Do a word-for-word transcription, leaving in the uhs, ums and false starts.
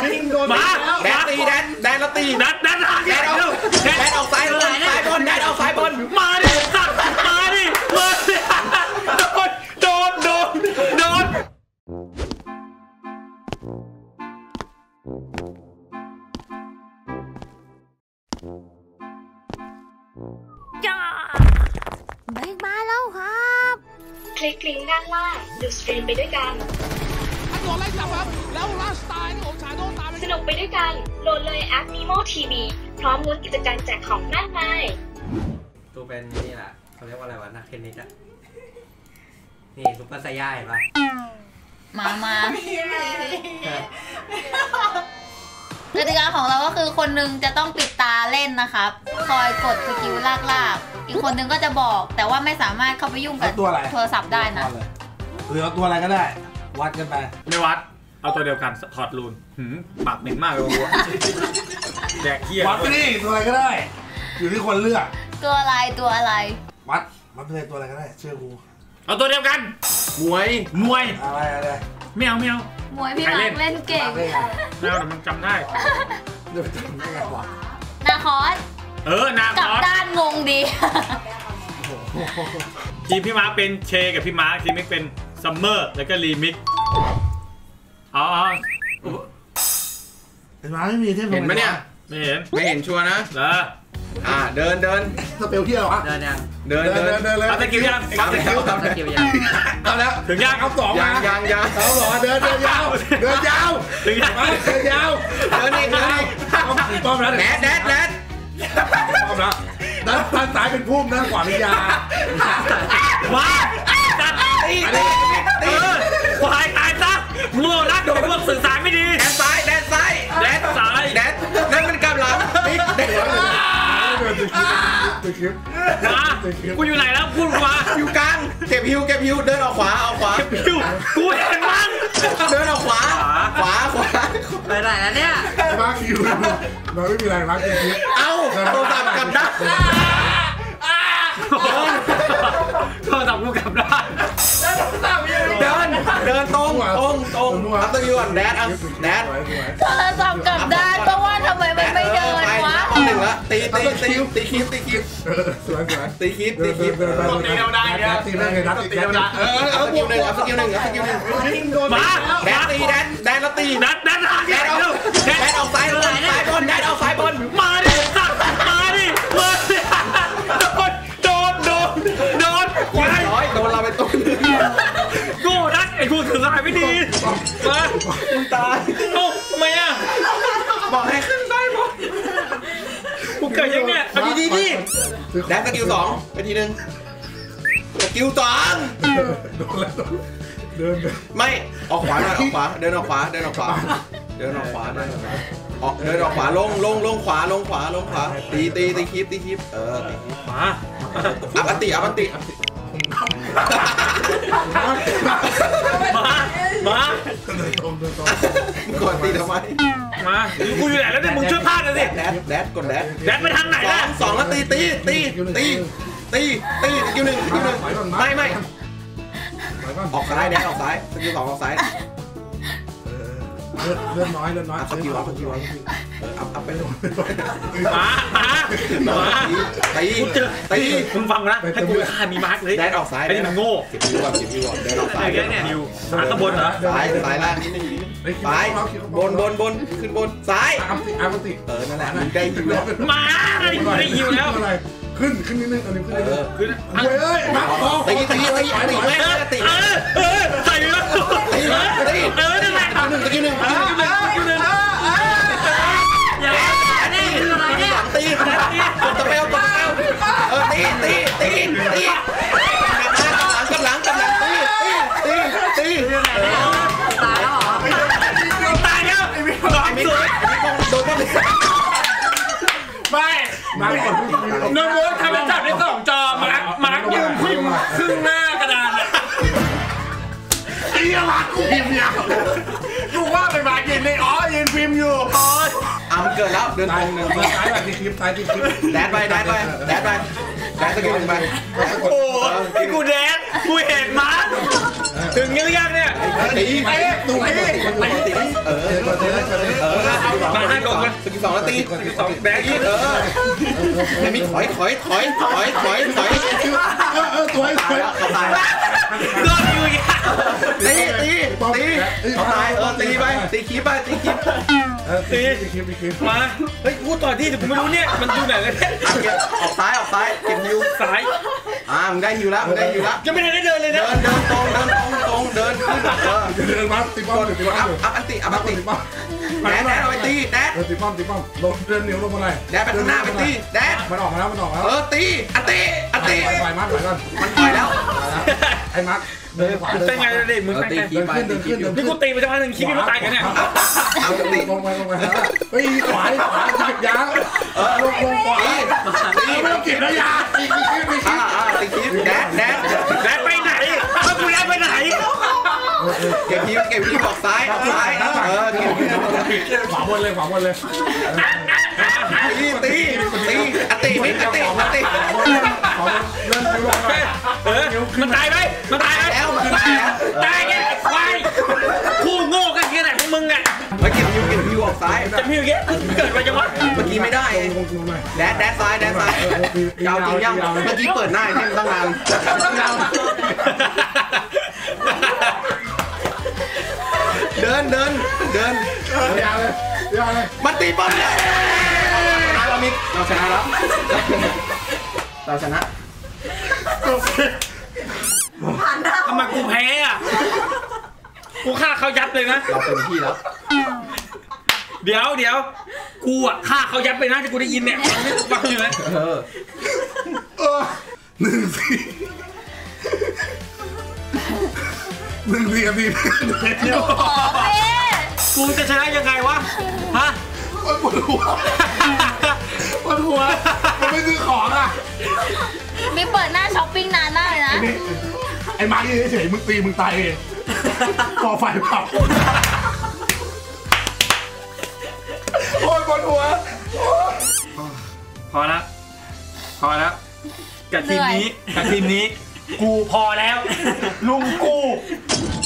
มาแดนตีแดนแดนแล้วตีแดนแดนแดนออกแดนออกซ้ายบนซ้ายบนแดนออกซ้ายบนมาดิสัตว์มาดิมาดิโดนโดนโดนจ้าเบรกมาแล้วครับคลิกลิงก์ด้านล่างดูสตรีมไปด้วยกันตัวไล่จับครับแล้วลาสไตล์ของชาโดตามสนุกไปด้วยกันโหลดเลยแอป Nemo ที วี พร้อมลุ้นกิจกรรมแจกของมากมายตัวเป็นนี่แหละเขาเรียกว่าอะไรวะนักเทนนิสอะนี่ซุปเปอร์ไซย่าเห็นปะมามา กติกาของเราก็คือคนนึงจะต้องปิดตาเล่นนะครับคอยกดสกิลลากลากอีกคนนึงก็จะบอกแต่ว่าไม่สามารถเข้าไปยุ่งกับโทรศัพท์ได้นะหรือเอาตัวอะไรก็ได้วัดกันไปไม่วัดเอาตัวเดียวกันถอดรูนปากเหม็นมากเลยวัวแดกเขี้ยววัดไปดิตัวอะไรก็ได้อยู่ที่คนเลือกตัวอะไรตัวอะไรวัดวัดไปเลยตัวอะไรก็ได้เชื่อกูเอาตัวเดียวกันมวยมวยอะไรอะไรไม่เอาไม่เอามวยพี่มาร์คเล่นเก่งไม่เอาแต่มันจำได้เดี๋ยวจำได้ไงวะนาคอสเออนาคอสกับด้านงงดีทีมพี่มาร์คเป็นเชกับพี่มาร์คทีมมิกเป็นซัมเมอร์แล้วก็รีมิกอ๋อเห็นไหมไม่มีที่เห็นไหมเนี่ยไม่เห็นไม่เห็นชัวร์นะเหรออ่าเดินเดินสเปลเที่ยวอ่ะเดินยังเดินเดินเดินเลยเอาตะกิ้วยังเอาตะกิ้วเอาตะกิ้วยังเอาแล้วถึงยังเอาสองยังยังยังเอาหรอเดินเดินยาวเดินยาวถึงยังเดินยาวเดินอีกเดินอีกป้อมแล้วแดดแดดแดดป้อมแล้วด้านด้านซ้ายเป็นพุ่มด้านขวาเป็นยาว้าจัดตีตีตีควายตายซะโง่นักโดนพวกสื่อสารไม่ดีแดดซ้ายแดดซ้ายแดดซ้ายแดดนั่นมันกำลังติ๊กแดดมากูอยู่ไหนแล้วพูดมาอยู่กลางเก็บฮิวเก็บฮิวเดินออกขวาเอาขวาเก็บฮิวกูเห็นมั้งเดินออกขวาขวาขวาไปไหนแล้วเนี่ยมาคิวเราไม่มีอะไรมาคิวเอาโทรศัพท์กลับด้านโทรศัพท์กูกลับด้านเดินเดินตรงตรงตรงอัพตะกี้ก่อนแดดแดดโทรศัพท์กลับด้านเพราะว่าทำไมมันไม่เดินวะหนึ่งละตีตีตีตีคลิปตีคลิปสวยสวยตีคลิปตีคลิปตีเราได้เนี่ยตีได้เลยนะตีได้เออเอาสกิลหนึ่งเอาสกิลหนึ่งเอาสกิลหนึ่งมาแดดตีแดดแดดแล้วตีแดดแดดแดดออกแดดออกซ้ายบนซ้ายบนแดดออกซ้ายบนมาดิสัตว์มาดิมาดิโดนโดนโดนควายร้อยโดนเราไปตุ้นโง่นักไอ้กูถือสายไม่ดีมามึงตายโอ้ทำไมอ่ะบอกให้ขึ้นได้หมดกูเกิดยังเนี่ยเอาดีๆดิแดดสกิลสองไปทีนึงสกิลสองโดนแล้วเดินไม่ออกขวาหน่อยออกขวาเดินออกขวาเดินออกขวาเดินออกขวาเดินออกขวาออกเดินออกขวาลงลงลงขวาลงขวาลงขวาตีตีตีคลิปตีคลิปเออตีคลิปมาอัพอันติอัพอันติมามาก่อนตีทำไมมากูอยู่ไหนแล้วเนี่ยมึงช่วยพาดเลยสิแดดแดดกดแดดแดดไปทางไหนล่ะสองแล้วตีตีตีตีตีตีสกิลหนึ่งสกิลหนึ่งไม่ไม่ออกซ้ายแดดออกซ้ายสกิลสองออกซ้ายเลือดเลือดน้อยเลือดน้อยสกิลอัพสกิลอัพอัพอัพไปเลยมามามาตีตีมึงฟังนะให้กูฆ่ามีมาร์กเลยแดดออกซ้ายไอ้นี่มันโง่เก็บฮิวก่อนเก็บฮิวก่อนเดินออกซ้ายเนี่ยฮิวซ้ายข้างบนเหรอซ้ายซ้ายล่างนิดนึงซ้ายบนบนบนขึ้นบนซ้ายอัพติอัพติเออนั่นแหละได้ฮิวแล้วมาได้ฮิวแล้วขึ้นขึ้นนิดนึงอันนี้ขึ้นนิดนึงขึ้นเฮ้ยมาตีตีตีตีแม่ตีเออเออใส่แล้วตีตีเออนั่นแหละหนึ่งตะกี้หนึ่งตะกี้หนึ่งตะกี้หนึ่งอย่านี่คืออะไรเนี่ยตีตีกดตะเปลกดตะเปลเออตีตีตีตีกำลังกำลังตีตีตีตีตายแล้วเหรอตายแล้วไอ้พี่โดนโดนโดนบ้างไม่มาก่อนน้องโบ๊ททำเป็นจับได้สองจอมาร์คมาร์คยืนพิมพ์ครึ่งหน้ากระดานเลยไอ้ยามาร์คพิมพ์ยาวกูว่าไปมาร์คยืนเลยอ๋อยืนพิมพ์อยู่อ๋ออ่ะมันเกิดแล้วเดินตรงเดินซ้ายไปที่คลิปซ้ายที่คลิปแดดไปแดดไปแดดไปแดดสกิลหนึ่งไปโอ้ยกูแดดกูเห็นมาร์คถึงยังยังเนี่ยตีตีตีตีเออเออมาให้ลงเลยสกิลสองแล้วตีสองแบงค์เออไม่มีถอยถอยถอยถอยถอยถอยเออเออถอยถอยเขาตายโดนอยู่อีกตีตีตีเขาตายเออตีไปตีคีบไปตีคีบตีมาเฮ้ยกูต่อยที่แต่กูไม่รู้เนี่ยมันอยู่ไหนเลยเนี่ยออกซ้ายออกซ้ายเก็บฮิวซ้ายอ่ามึงได้ฮิวแล้วมึงได้ฮิวแล้วยังไม่ได้เดินเลยเดินะนเดินตรงเดินตรงตรงเดินขึ้นเออเดินมาตีป้อมตีป้อมอัพอัพอันติอัพอันติแดดแดดเอาไปตีแดดเออตีป้อมตีป้อมลงเดินเหนียวลงมาเลยแดดไปข้างหน้าไปตีแดดมันออกมาแล้วมันออกมาแล้วเออตีอันติอันติไปมัดไปก่อนมันปล่อยแล้วไอ้มัดเดินขวาเป็นไงเด็กมึงเออตีคีเดิบนไปขึ้นเดินขึ้นเดินนี่กูตีไปจังหวะหนึ่งคิดว่าตายกันเนี่ยเอาอันติลงไปลงไปเฮ้ยขวาขวาจับยาเออลงลงขวาตีไม่ต้องเก็บนะยาตีตีตีอ่าอ่าตีคีบแดดแดดแดดไปไหนเฮ้ยกูแดดไปไหนเก็บฮิวเก็บฮิวออกซ้ายออกซ้ายเออเก็บฮิวขวาบนเลยขวาบนเลยตีตีตีอันติมิอันติอันติขวาบนขวาบนเดินลงไปเออมันตายไหมมันตายไหมแล้วมันตายแล้วตายแกควายคู่โง่กันแค่ไหนพวกมึงไงมาเก็บฮิวเก็บฮิวออกซ้ายจะมีอย่างเงี้ยเกิดมาจังวะเมื่อกี้ไม่ได้ลงลงไปแดดแดดซ้ายแดดซ้ายยาวจริงยังเมื่อกี้เปิดหน้าเนี่ยตั้งนานเดินเดินเดินยาวเลยยาวเลยมันตีบอลเลยเรามิกเราชนะแล้วเราชนะทำไมกูแพ้อ่ะกูฆ่าเขายับเลยนะเราเป็นที่แล้วเดี๋ยวเดี๋ยวกูอ่ะฆ่าเขายับไปนะที่กูได้ยินเนี่ยฟังอยู่นะเออเออหนึ่งสี่หนึ่งสี่กับสี่เดียวขอเพ่กูจะชนะยังไงวะฮะปวดหัวปวดหัวมันไม่ซื้อของอ่ะมีเปิดหน้าช้อปปิ้งนานมากเลยนะไอ้มาร์คเฉยๆมึงตีมึงตายเองก่อไฟเผาโอ้ยปวดหัวพอแล้วพอแล้วกับทีมนี้กับทีมนี้ กูพอแล้ว ลุงกู